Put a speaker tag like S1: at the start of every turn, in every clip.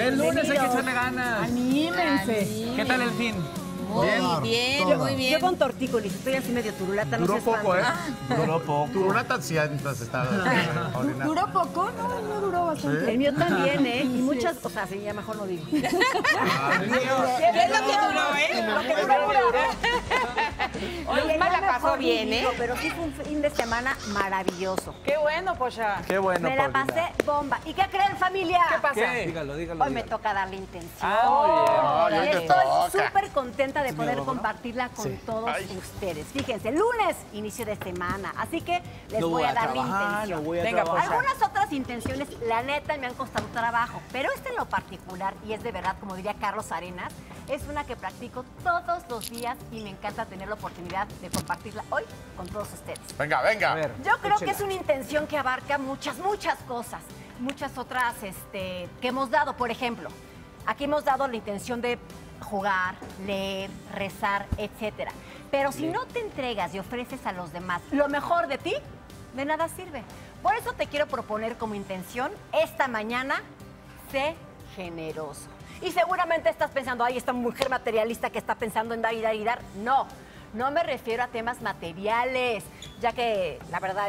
S1: El lunes hay que echarle ganas.
S2: Anímense.
S1: ¿Qué tal el fin?
S3: Muy bien, muy bien.
S4: Yo con tortícolis, estoy así medio turulata, no
S5: Duró
S4: sé
S5: poco, ¿eh?
S1: Duró poco.
S5: Turulata sí antes estaba.
S2: ¿Duró poco? No, no duró bastante.
S4: El mío también, ¿eh? Y muchas, o sea, sí, ya mejor no digo.
S3: ¿Qué es lo que duró,
S4: Lo que duró. Oye,
S3: Luzma
S4: ya
S3: la
S4: me
S3: pasó
S4: fue
S3: bien,
S4: divino,
S3: ¿eh?
S4: Pero sí fue un fin de semana maravilloso.
S2: Qué bueno, Pocha.
S1: Qué bueno,
S4: Me la
S1: Paulina.
S4: pasé bomba. ¿Y qué creen, familia?
S2: ¿Qué pasa?
S1: ¿Qué? Dígalo, dígalo.
S4: Hoy me toca darle intención.
S1: Ah,
S5: muy bien.
S4: Y
S5: Hoy te toca.
S4: estoy súper contenta de poder compartirla con todos ustedes. Fíjense, lunes, inicio de semana, así que les
S1: No
S4: voy a dar mi
S1: trabajar,
S4: intención.
S1: no voy a
S2: Venga,
S1: trabajar.
S4: Algunas otras intenciones, la neta, me han costado trabajo, pero esta en lo particular, y es de verdad, como diría Carlos Arenas, es una que practico todos los días y me encanta tener la oportunidad de compartirla hoy con todos ustedes.
S5: Venga, venga.
S1: A ver,
S4: Yo creo que
S1: échela.
S4: es una intención que abarca muchas cosas, muchas otras que hemos dado. Por ejemplo, aquí hemos dado la intención de jugar, leer, rezar, etcétera. Pero si no te entregas y ofreces a los demás lo mejor de ti, de nada sirve. Por eso te quiero proponer como intención esta mañana, sé generoso. Y seguramente estás pensando, ay, esta mujer materialista que está pensando en dar y dar y dar. No, no me refiero a temas materiales, ya que la verdad,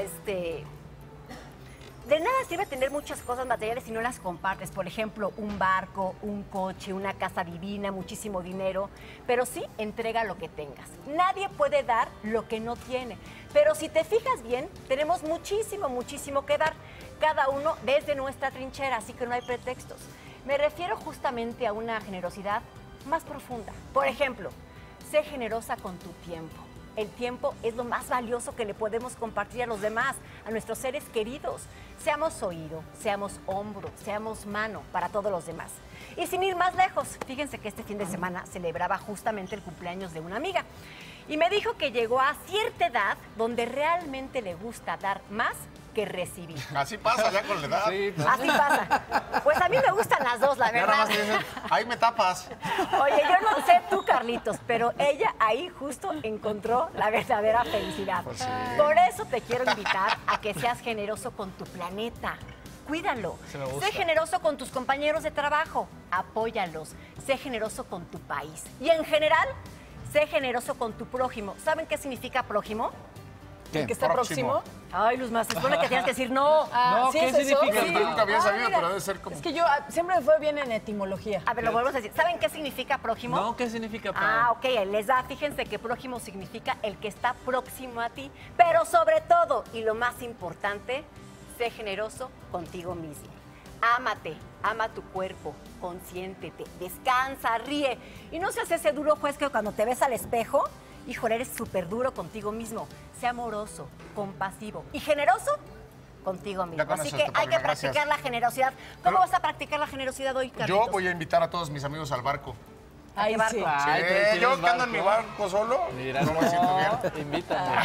S4: de nada sirve tener muchas cosas materiales si no las compartes. Por ejemplo, un barco, un coche, una casa divina, muchísimo dinero. Pero sí, entrega lo que tengas. Nadie puede dar lo que no tiene. Pero si te fijas bien, tenemos muchísimo que dar. Cada uno desde nuestra trinchera, así que no hay pretextos. Me refiero justamente a una generosidad más profunda. Por ejemplo, sé generosa con tu tiempo. El tiempo es lo más valioso que le podemos compartir a los demás, a nuestros seres queridos. Seamos oído, seamos hombro, seamos mano para todos los demás. Y sin ir más lejos, fíjense que este fin de semana celebraba justamente el cumpleaños de una amiga. Y me dijo que llegó a cierta edad donde realmente le gusta dar más que recibir.
S5: Así pasa ya con la edad.
S1: Sí, pues.
S4: Así pasa. Pues a mí me gustan las dos, la
S5: Ya nada
S4: verdad.
S5: más te dicen, ahí me tapas.
S4: Oye, yo no sé tú, Carlitos, pero ella ahí justo encontró la verdadera felicidad.
S5: Pues sí.
S4: Por eso te quiero invitar a que seas generoso con tu planeta. Cuídalo.
S1: Se me gusta.
S4: Sé generoso con tus compañeros de trabajo. Apóyalos. Sé generoso con tu país. Y en general, sé generoso con tu prójimo. ¿Saben qué significa prójimo?
S2: ¿El que está próximo?
S4: Ay, Luzma, se supone que tienes que decir no.
S1: No,
S2: ¿sí
S1: ¿qué
S2: es eso?
S1: significa?
S2: Sí.
S5: Yo nunca había sabido,
S2: mira,
S5: pero debe ser como...
S2: Es que yo siempre me fue bien en etimología.
S4: A ver, lo volvemos a decir. ¿Saben qué significa prójimo?
S1: No, ¿qué significa, Pau?
S4: Ah, ok, les da, fíjense que prójimo significa el que está próximo a ti, pero sobre todo, y lo más importante, sé generoso contigo mismo. Ámate, ama tu cuerpo, consiéntete, descansa, ríe. Y no seas ese duro juez que cuando te ves al espejo, híjole, eres súper duro contigo mismo. Sé amoroso, compasivo y generoso contigo mismo.
S5: Ya con
S4: Así
S5: eso
S4: que
S5: te
S4: hay que
S5: pongo, gracias.
S4: practicar la generosidad. ¿Cómo vas a practicar la generosidad hoy, Carlitos?
S5: Yo voy a invitar a todos mis amigos al barco.
S4: ¿A qué barco?
S1: Ay,
S5: Sí,
S1: ¿tienes
S5: yo que ando en mi
S1: barco?
S5: barco solo,
S1: Mira,
S5: no me siento bien.
S1: invítame.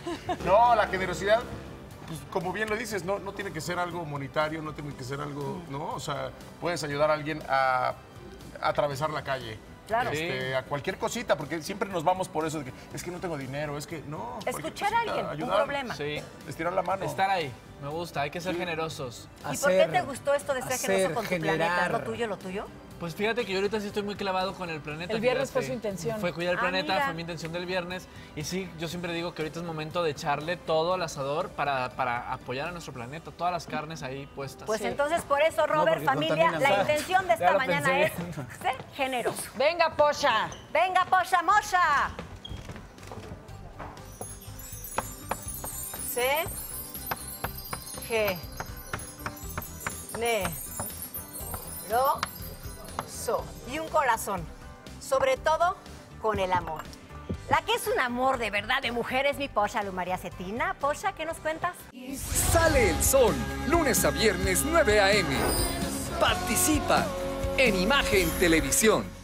S5: No, la generosidad, pues, como bien lo dices, no tiene que ser algo monetario, no tiene que ser algo, ¿no? O sea, puedes ayudar a alguien a atravesar la calle.
S4: Claro.
S5: A cualquier cosita, porque siempre nos vamos por eso de que es que no tengo dinero, es que no. cualquier
S4: Escuchar a
S5: cosita,
S4: alguien, un
S5: ayudar,
S4: problema.
S1: Sí.
S5: estirar la mano.
S1: Estar ahí. Me gusta, hay que ser generosos.
S4: ¿Y por qué te gustó esto de ser generoso con tu planeta? ¿Es lo tuyo, lo tuyo?
S1: Pues fíjate que yo ahorita sí estoy muy clavado con el planeta.
S2: El viernes
S1: fíjate.
S2: fue su intención.
S1: Fue cuidar el
S4: Ah,
S1: planeta,
S4: mira.
S1: fue mi intención del viernes. Y sí, yo siempre digo que ahorita es momento de echarle todo al asador para apoyar a nuestro planeta, todas las carnes ahí puestas.
S4: Pues
S2: Sí.
S4: entonces, por eso, Robert,
S1: porque
S4: familia,
S1: contaminan.
S4: la intención de
S1: Ya
S4: esta
S1: lo
S4: mañana
S1: pensé
S4: es
S1: bien.
S4: ser generoso.
S2: Venga, Pocha.
S4: ¡Venga, Posha Mosha! Sé generoso. Y un corazón. Sobre todo, con el amor. La que es un amor de verdad de mujer es mi Posha, Lu María Cetina. Posha, ¿qué nos cuentas?
S6: Sale el sol, lunes a viernes 9 a.m. Participa en Imagen Televisión.